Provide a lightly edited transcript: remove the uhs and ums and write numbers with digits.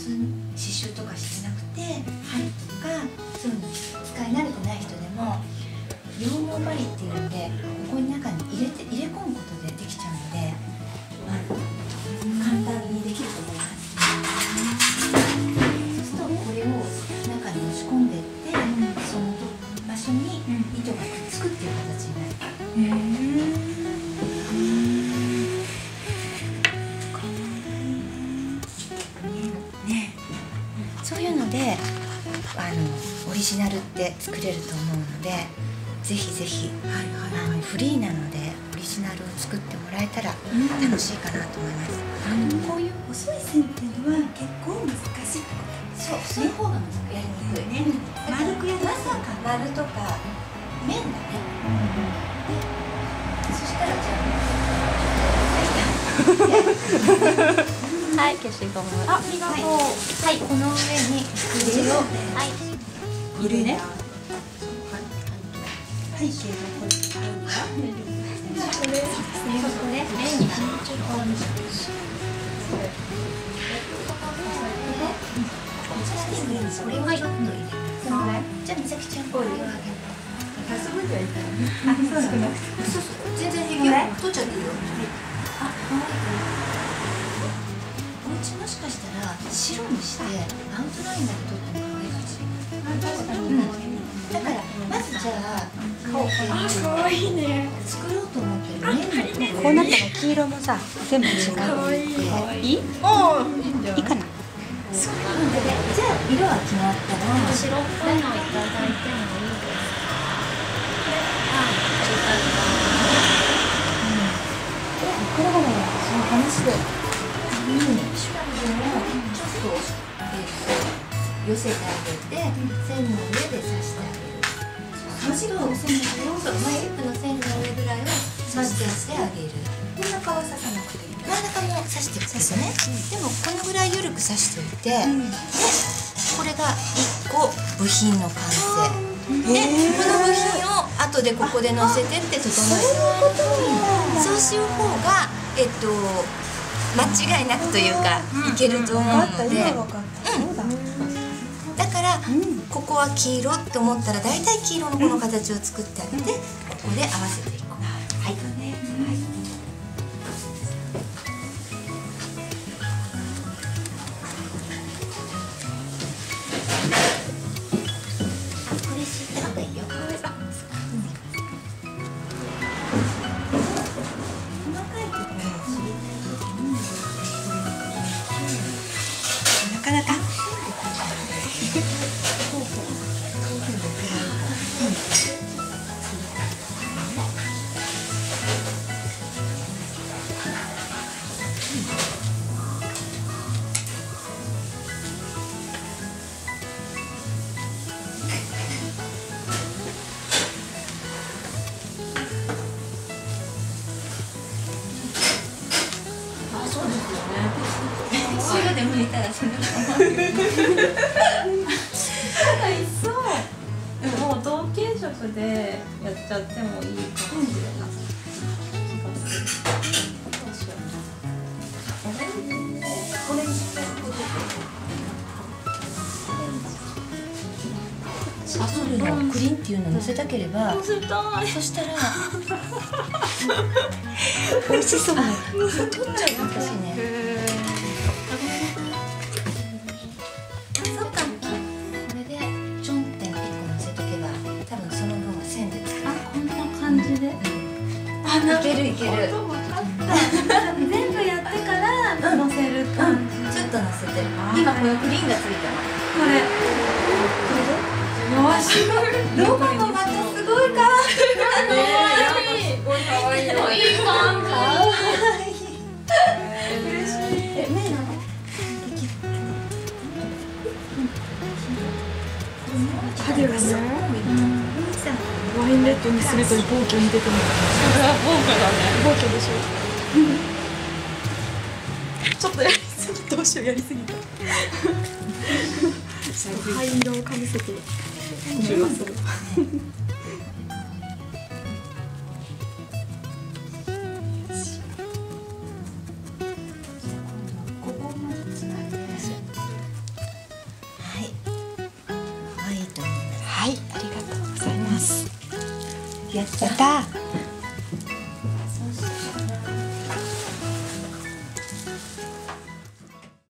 刺繍とかしてなくて針とかそういうの使い慣れてない人でも羊毛針っていうんでここに中に入れ込むことでできちゃうので、簡単にできると思います。そうするとこれを中に押し込んでいって、その場所に糸がくっつくっていう形になる。そういうのでオリジナルって作れると思うので、ぜひぜひフリーなのでオリジナルを作ってもらえたら楽しいかなと思います。 こういう細い線っていうのは結構難しいってこと。 そう、そういう方がやりにくいね。 丸くやる。 まさか丸とか面だね。そしたらじゃあはい、消しゴム。 ありがとう。 はい、この上に筆をいるね。背景のこれそうね、面にこれをちょっと入れます。じゃあ美咲ちゃんこれをあげる。 遊ぶって言われたら。 そうそう、全然平気よ。取っちゃっていいよ。あ、可愛い。お家もしかしたら白にしてアウトラインまで取っても可愛いかもしれない。だからまずじゃあ顔を可愛いね。 作ろうと思ってる面こうなったら黄色もさ、全部違う。 可愛い。 いい？いいかな。 じゃあ色は決まったら白っぽいのいただいてもいいですか？ これがね、その話で、シュラブをちょっと寄せてあげて、線の上で刺してあげる。そうすると、マイリップの線の上ぐらいを刺してあげる。 真ん中は刺さなくていい。 真ん中も刺していくんですよね。でもこのぐらい緩く刺しておいて、でこれが1個部品の完成。でこの部品を後でここで乗せてって整える。そうしよう方が間違いなくというかいけると思うので、だからここは黄色って思ったらだいたい黄色のこの形を作ってあげて、ここで合わせていこう。はい。これ敷いた方がいいよ。 なかなか。 白で剥いたらそれもう同系色でやっちゃってもいいかもしれない気がする。どうしよう。 オレンジアソルのクリンっていうのを乗せたければ、そしたら美味しそうな取っちゃう私ね。そっか。これでちょんって1個乗せとけば多分その分は線でこんな感じで。 いけるいける。 全部やってから乗せる感じ。 ちょっと乗せて。今このクリーンがついたの。 これ。よし。ロゴもまたすごいかわいい。 かわいい。いい感じ。 嬉しい。目なの？影がね。ワインレッドにするという暴挙に出てる。 それは豪華だね。 暴挙でしょ。ちょっとやりすぎ、どうしようやりすぎた。灰色をかぶせてみます。 ここをまずつないで。 やったやった